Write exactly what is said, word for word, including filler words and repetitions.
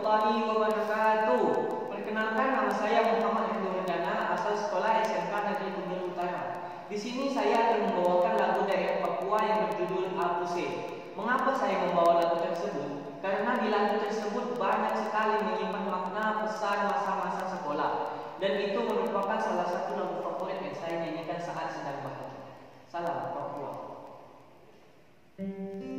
warahmatullahi wabarakatuh. Perkenalkan, nama saya Muhammad Hendro Wardana, asal sekolah S M K Negeri Kuningan Utara. Di sini saya akan membawakan lagu daerah Papua yang berjudul Apuse. Mengapa saya membawa lagu tersebut? Karena di lagu tersebut banyak sekali menyimpan makna pesan masa-masa sekolah, dan itu merupakan salah satu lagu favorit yang saya nyanyikan saat sedang bahagia. Salam Papua.